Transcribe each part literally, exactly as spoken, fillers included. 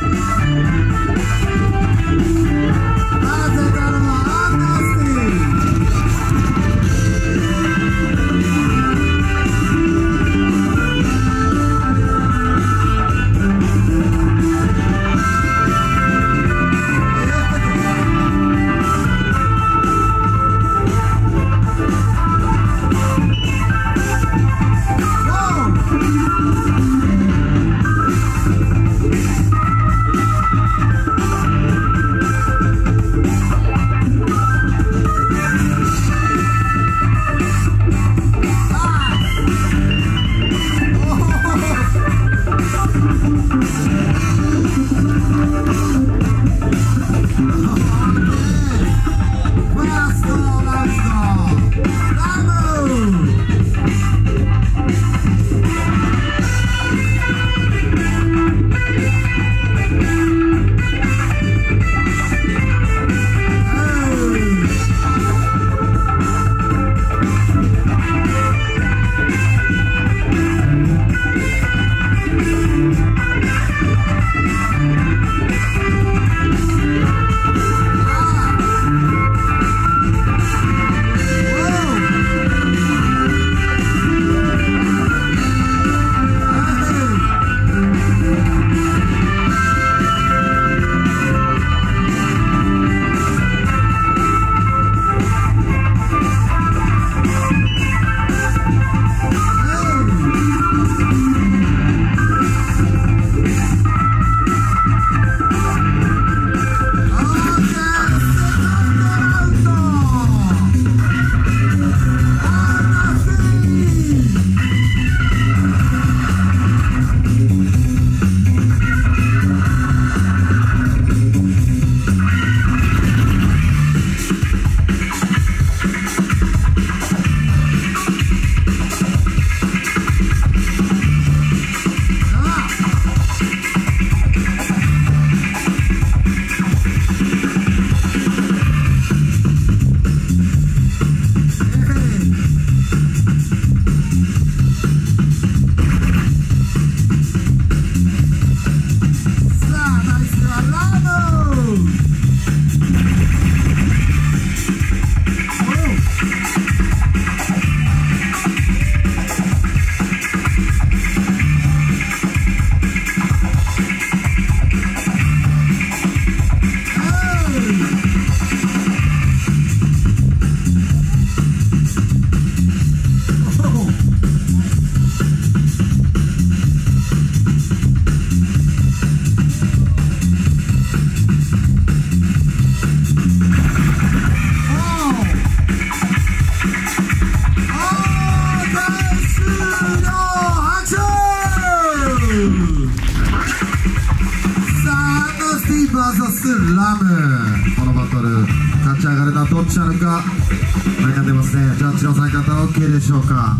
ラム、このバトル勝ち上がるのはどっちなのか悩んでますね。ジャッジのされ方 OK でしょうか。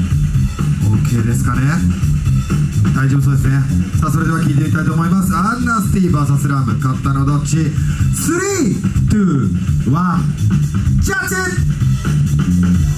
OK ですかね。大丈夫そうですね。さあそれでは聞いてみたいと思います。アンナスティ ブイエス ラム、勝ったのどっち。スリー、ツー、ワン、ジャッジ。